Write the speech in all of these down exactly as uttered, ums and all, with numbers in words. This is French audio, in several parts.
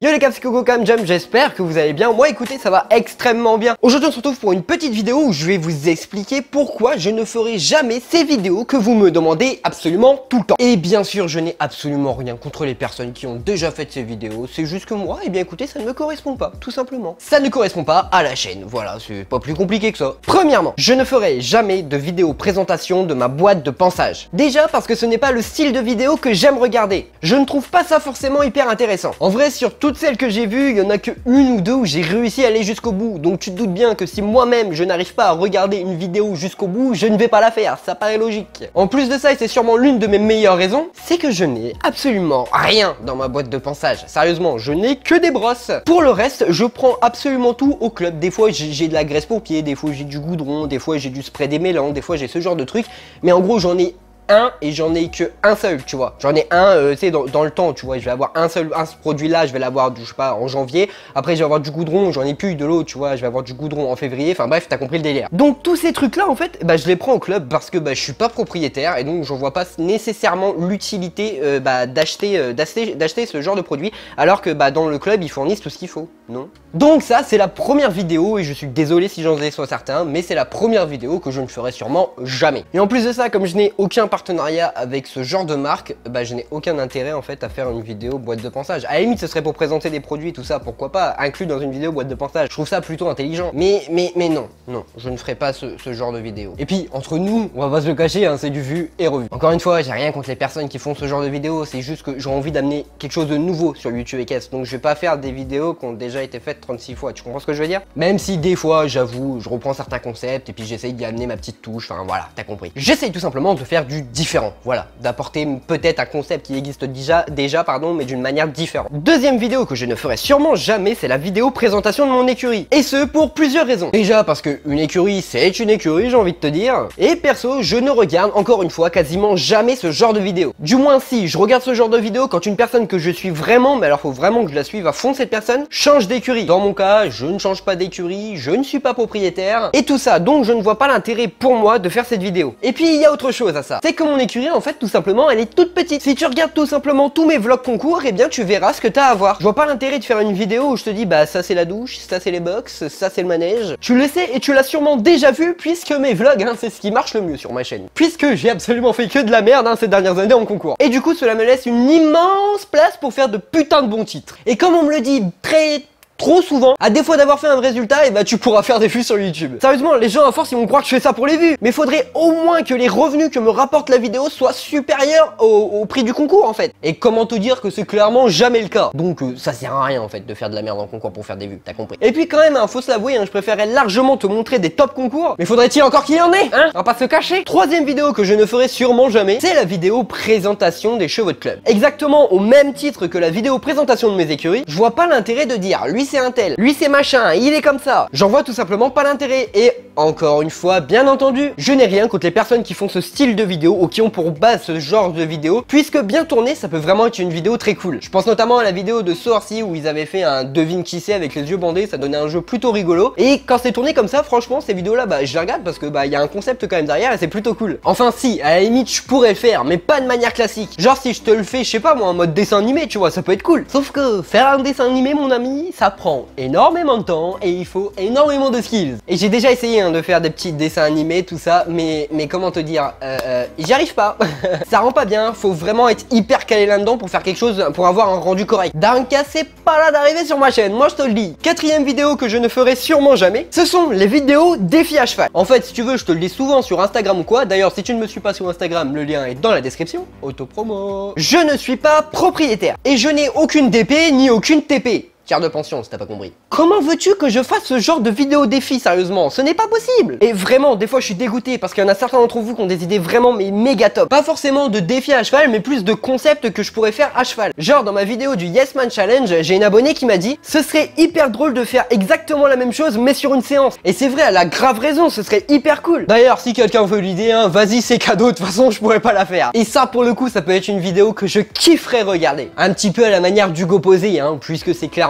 Yo les gars, c'est Coco Cam Jam, j'espère que vous allez bien. Moi écoutez, ça va extrêmement bien. Aujourd'hui on se retrouve pour une petite vidéo où je vais vous expliquer pourquoi je ne ferai jamais ces vidéos que vous me demandez absolument tout le temps. Et bien sûr, je n'ai absolument rien contre les personnes qui ont déjà fait ces vidéos. C'est juste que moi, et bien écoutez, ça ne me correspond pas, tout simplement. Ça ne correspond pas à la chaîne, voilà, c'est pas plus compliqué que ça. Premièrement, je ne ferai jamais de vidéo présentation de ma boîte de ponçage. Déjà parce que ce n'est pas le style de vidéo que j'aime regarder. Je ne trouve pas ça forcément hyper intéressant. En vrai, sur toutes celles que j'ai vues, il y en a que une ou deux où j'ai réussi à aller jusqu'au bout. Donc tu te doutes bien que si moi-même je n'arrive pas à regarder une vidéo jusqu'au bout, je ne vais pas la faire, ça paraît logique. En plus de ça, et c'est sûrement l'une de mes meilleures raisons, c'est que je n'ai absolument rien dans ma boîte de ponçage. Sérieusement, je n'ai que des brosses. Pour le reste, je prends absolument tout au club. Des fois j'ai de la graisse pour pied, des fois j'ai du goudron, des fois j'ai du spray démêlant, des fois j'ai ce genre de truc. Mais en gros, j'en ai un et j'en ai que un seul, tu vois. J'en ai un, euh, tu sais, dans, dans le temps, tu vois. Je vais avoir un seul, un ce produit-là, je vais l'avoir, je sais pas, en janvier. Après, je vais avoir du goudron, j'en ai plus de l'eau, tu vois. Je vais avoir du goudron en février. Enfin bref, t'as compris le délire. Donc tous ces trucs-là, en fait, bah je les prends au club parce que bah je suis pas propriétaire et donc j'en vois pas nécessairement l'utilité euh, bah, d'acheter, euh, d'acheter, d'acheter ce genre de produit. Alors que bah dans le club, ils fournissent tout ce qu'il faut, non? Donc ça, c'est la première vidéo et je suis désolé si j'en ai soit certains, mais c'est la première vidéo que je ne ferai sûrement jamais. Et en plus de ça, comme je n'ai aucun partenariat avec ce genre de marque, bah je n'ai aucun intérêt en fait à faire une vidéo boîte de ponçage. À la limite, ce serait pour présenter des produits, tout ça, pourquoi pas, inclus dans une vidéo boîte de ponçage. Je trouve ça plutôt intelligent. Mais, mais, mais non, non, je ne ferai pas ce, ce genre de vidéo. Et puis, entre nous, on va pas se le cacher, hein, c'est du vu et revu. Encore une fois, j'ai rien contre les personnes qui font ce genre de vidéos, c'est juste que j'ai envie d'amener quelque chose de nouveau sur YouTube et Caisse. Donc je vais pas faire des vidéos qui ont déjà été faites trente-six fois, tu comprends ce que je veux dire? Même si des fois, j'avoue, je reprends certains concepts et puis j'essaye d'y amener ma petite touche, enfin voilà, t'as compris. J'essaye tout simplement de faire du différent, voilà, d'apporter peut-être un concept qui existe déjà, déjà pardon, mais d'une manière différente. Deuxième vidéo que je ne ferai sûrement jamais, c'est la vidéo présentation de mon écurie. Et ce, pour plusieurs raisons. Déjà parce que une écurie, c'est une écurie, j'ai envie de te dire. Et perso, je ne regarde, encore une fois, quasiment jamais ce genre de vidéo. Du moins si, je regarde ce genre de vidéo quand une personne que je suis vraiment, mais alors faut vraiment que je la suive à fond cette personne, change d'écurie. Dans mon cas, je ne change pas d'écurie, je ne suis pas propriétaire, et tout ça, donc je ne vois pas l'intérêt pour moi de faire cette vidéo. Et puis il y a autre chose à ça, c'est que mon écurie en fait tout simplement elle est toute petite. Si tu regardes tout simplement tous mes vlogs concours, et eh bien tu verras ce que t'as à voir. Je vois pas l'intérêt de faire une vidéo où je te dis bah ça c'est la douche, ça c'est les box, ça c'est le manège. Tu le sais et tu l'as sûrement déjà vu puisque mes vlogs hein, c'est ce qui marche le mieux sur ma chaîne. Puisque j'ai absolument fait que de la merde hein, ces dernières années en concours. Et du coup cela me laisse une immense place pour faire de putain de bons titres. Et comme on me le dit très trop souvent, à défaut d'avoir fait un vrai résultat, et bah tu pourras faire des vues sur YouTube. Sérieusement, les gens à force ils vont croire que je fais ça pour les vues. Mais faudrait au moins que les revenus que me rapporte la vidéo soient supérieurs au, au prix du concours en fait. Et comment te dire que c'est clairement jamais le cas. Donc euh, ça sert à rien en fait de faire de la merde en concours pour faire des vues, t'as compris. Et puis quand même, hein, faut se l'avouer, hein, je préférerais largement te montrer des top concours. Mais faudrait-il encore qu'il y en ait, hein? On va pas se le cacher. Troisième vidéo que je ne ferai sûrement jamais, c'est la vidéo présentation des chevaux de club. Exactement au même titre que la vidéo présentation de mes écuries, je vois pas l'intérêt de dire lui c'est un tel, lui c'est machin, il est comme ça. J'en vois tout simplement pas l'intérêt. Et encore une fois, bien entendu, je n'ai rien contre les personnes qui font ce style de vidéo ou qui ont pour base ce genre de vidéo, puisque bien tourné, ça peut vraiment être une vidéo très cool. Je pense notamment à la vidéo de Sourcy où ils avaient fait un devine qui c'est avec les yeux bandés, ça donnait un jeu plutôt rigolo. Et quand c'est tourné comme ça, franchement, ces vidéos là, bah je les regarde parce que bah il y a un concept quand même derrière et c'est plutôt cool. Enfin si, à la limite, je pourrais le faire, mais pas de manière classique. Genre si je te le fais, je sais pas moi, en mode dessin animé, tu vois, ça peut être cool. Sauf que faire un dessin animé, mon ami, ça prend énormément de temps et il faut énormément de skills. Et j'ai déjà essayé hein, de faire des petits dessins animés, tout ça, mais, mais comment te dire, euh, euh, j'y arrive pas. Ça rend pas bien, faut vraiment être hyper calé là-dedans pour faire quelque chose, pour avoir un rendu correct. Danka, c'est pas là d'arriver sur ma chaîne, moi je te le dis. Quatrième vidéo que je ne ferai sûrement jamais, ce sont les vidéos défis à cheval. En fait, si tu veux, je te le dis souvent sur Instagram ou quoi. D'ailleurs, si tu ne me suis pas sur Instagram, le lien est dans la description. Autopromo. Je ne suis pas propriétaire et je n'ai aucune D P ni aucune T P. Tiers de pension, si t'as pas compris. Comment veux-tu que je fasse ce genre de vidéo défi, sérieusement? Ce n'est pas possible. Et vraiment, des fois, je suis dégoûté parce qu'il y en a certains d'entre vous qui ont des idées vraiment mais méga top. Pas forcément de défi à cheval, mais plus de concepts que je pourrais faire à cheval. Genre, dans ma vidéo du Yes Man Challenge, j'ai une abonnée qui m'a dit ce serait hyper drôle de faire exactement la même chose, mais sur une séance. Et c'est vrai, elle a grave raison, ce serait hyper cool. D'ailleurs, si quelqu'un veut l'idée, hein, vas-y, c'est cadeau, de toute façon, je pourrais pas la faire. Et ça, pour le coup, ça peut être une vidéo que je kifferais regarder. Un petit peu à la manière d'Hugo Posé, hein, puisque c'est clairement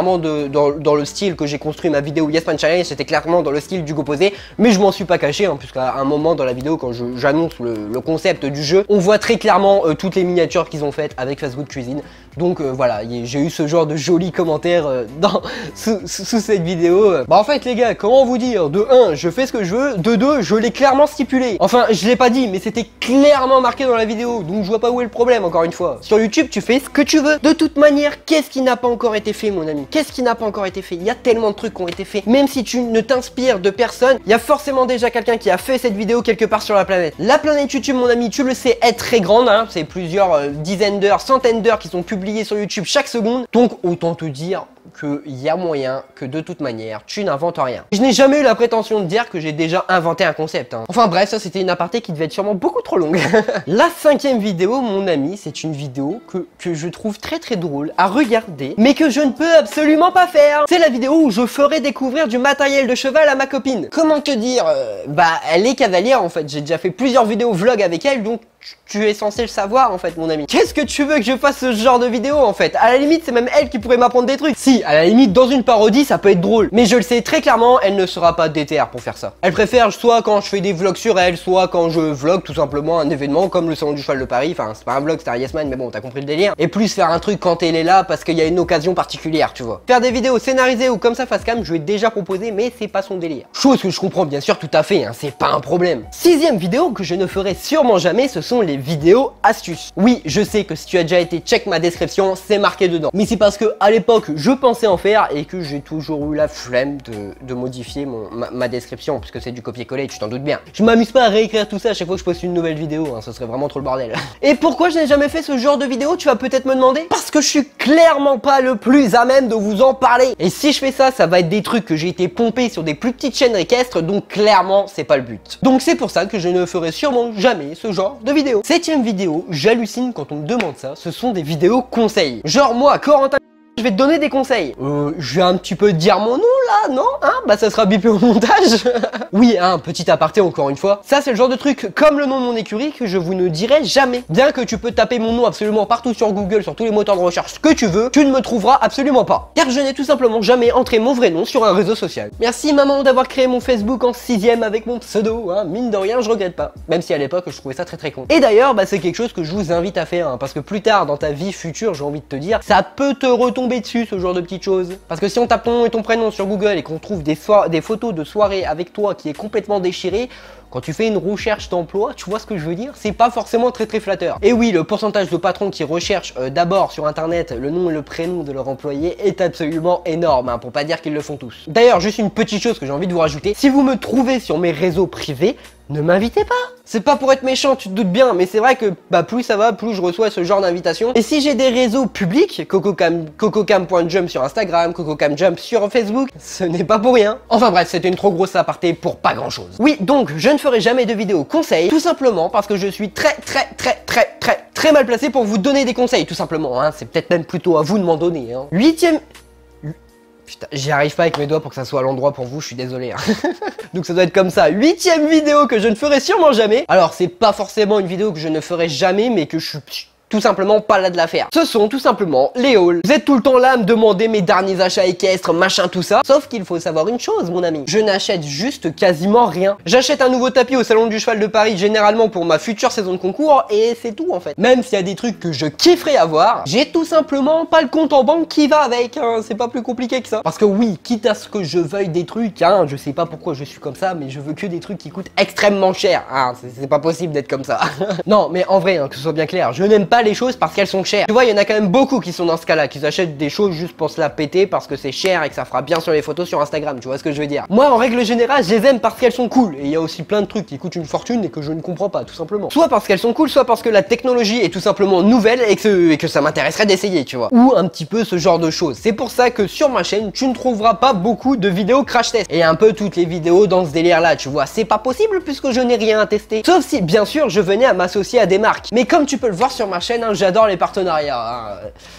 clairement de, dans, dans le style que j'ai construit ma vidéo Yes Man Challenge, c'était clairement dans le style du Goposé, mais je m'en suis pas caché, hein, puisqu'à un moment dans la vidéo, quand j'annonce le, le concept du jeu, on voit très clairement euh, toutes les miniatures qu'ils ont faites avec Fast Good Cuisine. Donc euh, voilà, j'ai eu ce genre de jolis commentaires euh, dans, sous, sous cette vidéo. Bah en fait les gars, comment vous dire, de un, je fais ce que je veux, de deux, je l'ai clairement stipulé. Enfin, je l'ai pas dit, mais c'était clairement marqué dans la vidéo, donc je vois pas où est le problème, encore une fois. Sur YouTube, tu fais ce que tu veux. De toute manière, qu'est-ce qui n'a pas encore été fait, mon ami? Qu'est-ce qui n'a pas encore été fait? Il y a tellement de trucs qui ont été faits. Même si tu ne t'inspires de personne, il y a forcément déjà quelqu'un qui a fait cette vidéo quelque part sur la planète. La planète YouTube, mon ami, tu le sais, est très grande, hein. C'est plusieurs euh, dizaines d'heures, centaines d'heures qui sont publiées sur YouTube chaque seconde. Donc, autant te dire qu'il y a moyen que de toute manière, tu n'inventes rien. Je n'ai jamais eu la prétention de dire que j'ai déjà inventé un concept, hein. Enfin bref, ça c'était une aparté qui devait être sûrement beaucoup trop longue. La cinquième vidéo, mon ami, c'est une vidéo que, que je trouve très très drôle à regarder, mais que je ne peux absolument pas faire. C'est la vidéo où je ferai découvrir du matériel de cheval à ma copine. Comment te dire, euh, bah elle est cavalière en fait, j'ai déjà fait plusieurs vidéos vlog avec elle, donc tu es censé le savoir en fait, mon ami. Qu'est-ce que tu veux que je fasse ce genre de vidéo en fait? À la limite, c'est même elle qui pourrait m'apprendre des trucs. Si, à la limite, dans une parodie, ça peut être drôle. Mais je le sais très clairement, elle ne sera pas déter pour faire ça. Elle préfère soit quand je fais des vlogs sur elle, soit quand je vlog tout simplement un événement comme le salon du cheval de Paris. Enfin, c'est pas un vlog, c'est un Yes Man, mais bon, t'as compris le délire. Et plus faire un truc quand elle est là parce qu'il y a une occasion particulière, tu vois. Faire des vidéos scénarisées ou comme ça face cam, je lui ai déjà proposé, mais c'est pas son délire. Chose que je comprends bien sûr tout à fait, hein, c'est pas un problème. Sixième vidéo que je ne ferai sûrement jamais, ce sont les vidéos astuces. Oui, je sais que si tu as déjà été check ma description, c'est marqué dedans. Mais c'est parce que à l'époque, je pensais en faire et que j'ai toujours eu la flemme de, de modifier mon, ma, ma description, puisque c'est du copier-coller, tu t'en doutes bien. Je m'amuse pas à réécrire tout ça à chaque fois que je poste une nouvelle vidéo, hein, ce serait vraiment trop le bordel. Et pourquoi je n'ai jamais fait ce genre de vidéo, tu vas peut-être me demander? Parce que je suis clairement pas le plus à même de vous en parler. Et si je fais ça, ça va être des trucs que j'ai été pompé sur des plus petites chaînes équestres, donc clairement, c'est pas le but. Donc c'est pour ça que je ne ferai sûrement jamais ce genre de vidéo. Septième vidéo. Vidéo, j'hallucine quand on me demande ça, ce sont des vidéos conseils. Genre moi, Corentin, je vais te donner des conseils. Euh, je vais un petit peu dire mon nom là, non? Hein? Bah ça sera bipé au montage. Oui, hein, petit aparté encore une fois. Ça c'est le genre de truc, comme le nom de mon écurie, que je vous ne dirai jamais. Bien que tu peux taper mon nom absolument partout sur Google, sur tous les moteurs de recherche, ce que tu veux, tu ne me trouveras absolument pas. Car je n'ai tout simplement jamais entré mon vrai nom sur un réseau social. Merci maman d'avoir créé mon Facebook en sixième avec mon pseudo, hein. Mine de rien, je regrette pas. Même si à l'époque, je trouvais ça très très con. Et d'ailleurs, bah c'est quelque chose que je vous invite à faire, hein, parce que plus tard dans ta vie future, j'ai envie de te dire, ça peut te retomber dessus, ce genre de petites choses. Parce que si on tape ton nom et ton prénom sur Google et qu'on trouve des, des photos de soirée avec toi qui est complètement déchiré, quand tu fais une recherche d'emploi, tu vois ce que je veux dire? C'est pas forcément très très flatteur. Et oui, le pourcentage de patrons qui recherchent euh, d'abord sur internet le nom et le prénom de leur employé est absolument énorme, hein, pour pas dire qu'ils le font tous. D'ailleurs, juste une petite chose que j'ai envie de vous rajouter, si vous me trouvez sur mes réseaux privés, ne m'invitez pas. C'est pas pour être méchant, tu te doutes bien, mais c'est vrai que bah plus ça va, plus je reçois ce genre d'invitation. Et si j'ai des réseaux publics, cococam, cococam point jump sur Instagram, cococamjump sur Facebook, ce n'est pas pour rien. Enfin bref, c'était une trop grosse aparté pour pas grand chose. Oui, donc je ne ferai jamais de vidéo conseil, tout simplement parce que je suis très très très très très très mal placé pour vous donner des conseils, tout simplement, hein. C'est peut-être même plutôt à vous de m'en donner, hein. Huitième... Putain, j'y arrive pas avec mes doigts pour que ça soit à l'endroit pour vous, je suis désolé. Hein. Donc ça doit être comme ça. Huitième vidéo que je ne ferai sûrement jamais. Alors c'est pas forcément une vidéo que je ne ferai jamais, mais que je suis tout simplement pas là de la faire. Ce sont tout simplement les hauls. Vous êtes tout le temps là à me demander mes derniers achats équestres, machin tout ça. Sauf qu'il faut savoir une chose, mon ami. Je n'achète juste quasiment rien. J'achète un nouveau tapis au salon du cheval de Paris, généralement pour ma future saison de concours, et c'est tout en fait. Même s'il y a des trucs que je kifferais avoir, j'ai tout simplement pas le compte en banque qui va avec, hein. C'est pas plus compliqué que ça. Parce que oui, quitte à ce que je veuille des trucs, hein, je sais pas pourquoi je suis comme ça, mais je veux que des trucs qui coûtent extrêmement cher. Hein, c'est pas possible d'être comme ça. Non, mais en vrai, hein, que ce soit bien clair, je n'aime pas les choses parce qu'elles sont chères. Tu vois, il y en a quand même beaucoup qui sont dans ce cas-là, qui achètent des choses juste pour se la péter parce que c'est cher et que ça fera bien sur les photos sur Instagram, tu vois ce que je veux dire. Moi, en règle générale, je les aime parce qu'elles sont cool. Et il y a aussi plein de trucs qui coûtent une fortune et que je ne comprends pas, tout simplement. Soit parce qu'elles sont cool, soit parce que la technologie est tout simplement nouvelle et que, et que ça m'intéresserait d'essayer, tu vois. Ou un petit peu ce genre de choses. C'est pour ça que sur ma chaîne, tu ne trouveras pas beaucoup de vidéos crash test. Et un peu toutes les vidéos dans ce délire-là, tu vois. C'est pas possible puisque je n'ai rien à tester. Sauf si, bien sûr, je venais à m'associer à des marques. Mais comme tu peux le voir sur ma chaîne, hein, j'adore les partenariats. Hein.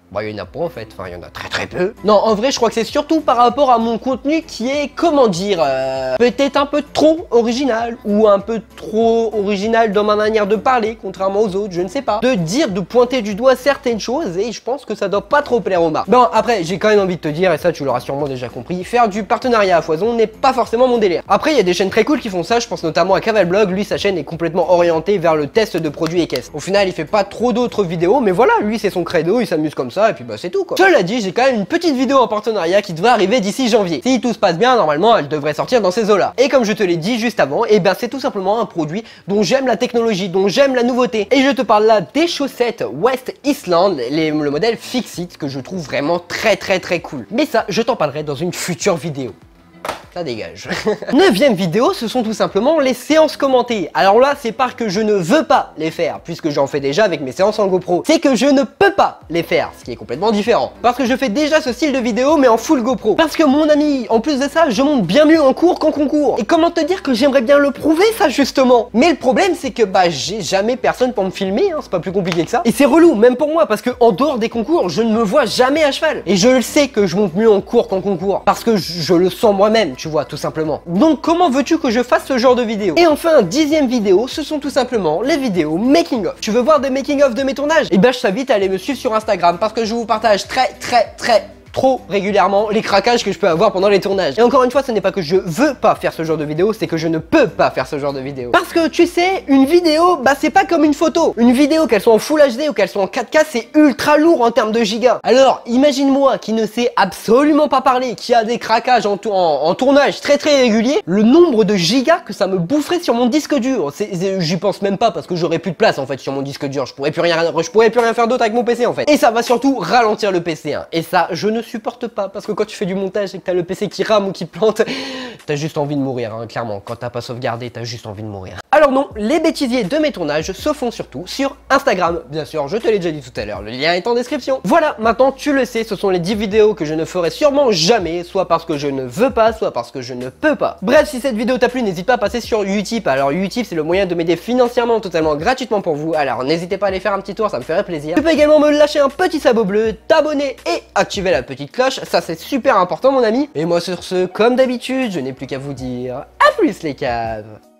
Bah il y en a pas en fait, enfin il y en a très très peu. Non, en vrai je crois que c'est surtout par rapport à mon contenu qui est, comment dire, euh, peut-être un peu trop original, ou un peu trop original dans ma manière de parler, contrairement aux autres, je ne sais pas. De dire, de pointer du doigt certaines choses, et je pense que ça doit pas trop plaire aux marques. Bon, après, j'ai quand même envie de te dire, et ça tu l'auras sûrement déjà compris, faire du partenariat à foison n'est pas forcément mon délire. Après, il y a des chaînes très cool qui font ça, je pense notamment à Cavalblog, lui sa chaîne est complètement orientée vers le test de produits et caisses. Au final, il fait pas trop d'autres vidéos, mais voilà, lui c'est son credo, il s'amuse comme ça, et puis bah c'est tout quoi. Cela dit, j'ai quand même une petite vidéo en partenariat qui devrait arriver d'ici janvier. Si tout se passe bien, normalement, elle devrait sortir dans ces eaux-là. Et comme je te l'ai dit juste avant, et ben c'est tout simplement un produit dont j'aime la technologie, dont j'aime la nouveauté. Et je te parle là des chaussettes West Eastland, les, le modèle Fixit, que je trouve vraiment très très très cool. Mais ça, je t'en parlerai dans une future vidéo. Ça dégage. Neuvième vidéo, ce sont tout simplement les séances commentées. Alors là, c'est pas que je ne veux pas les faire, puisque j'en fais déjà avec mes séances en GoPro. C'est que je ne peux pas les faire, ce qui est complètement différent. Parce que je fais déjà ce style de vidéo, mais en full GoPro. Parce que mon ami, en plus de ça, je monte bien mieux en cours qu'en concours. Et comment te dire que j'aimerais bien le prouver, ça, justement. Mais le problème, c'est que bah j'ai jamais personne pour me filmer, hein, c'est pas plus compliqué que ça. Et c'est relou, même pour moi, parce que en dehors des concours, je ne me vois jamais à cheval. Et je le sais que je monte mieux en cours qu'en concours, parce que je, je le sens moi-même, tu vois, tout simplement. Donc comment veux-tu que je fasse ce genre de vidéo? Et enfin, dixième vidéo, ce sont tout simplement les vidéos making of. Tu veux voir des making of de mes tournages? Et ben je t'invite à aller me suivre sur Instagram, parce que je vous partage très très très trop régulièrement les craquages que je peux avoir pendant les tournages. Et encore une fois, ce n'est pas que je veux pas faire ce genre de vidéo, c'est que je ne peux pas faire ce genre de vidéo. Parce que tu sais, une vidéo, bah c'est pas comme une photo. Une vidéo, qu'elle soit en Full H D ou qu'elle soit en quatre K, c'est ultra lourd en termes de gigas. Alors, imagine-moi qui ne sait absolument pas parler, qui a des craquages en, en, en tournage très très réguliers, le nombre de gigas que ça me boufferait sur mon disque dur. J'y pense même pas parce que j'aurais plus de place en fait sur mon disque dur. Je pourrais plus rien, je pourrais plus rien faire d'autre avec mon P C en fait. Et ça va surtout ralentir le P C. Hein. Et ça, je ne supporte pas, parce que quand tu fais du montage et que t'as le P C qui rame ou qui plante, t'as juste envie de mourir, hein, clairement. Quand t'as pas sauvegardé, t'as juste envie de mourir. Alors non, les bêtisiers de mes tournages se font surtout sur Instagram. Bien sûr, je te l'ai déjà dit tout à l'heure, le lien est en description. Voilà, maintenant tu le sais, ce sont les dix vidéos que je ne ferai sûrement jamais, soit parce que je ne veux pas, soit parce que je ne peux pas. Bref, si cette vidéo t'a plu, n'hésite pas à passer sur Utip. Alors Utip, c'est le moyen de m'aider financièrement, totalement gratuitement pour vous. Alors n'hésitez pas à aller faire un petit tour, ça me ferait plaisir. Tu peux également me lâcher un petit sabot bleu, t'abonner et activer la petite cloche. Ça c'est super important mon ami. Et moi sur ce, comme d'habitude, je n'ai plus qu'à vous dire à plus les caves.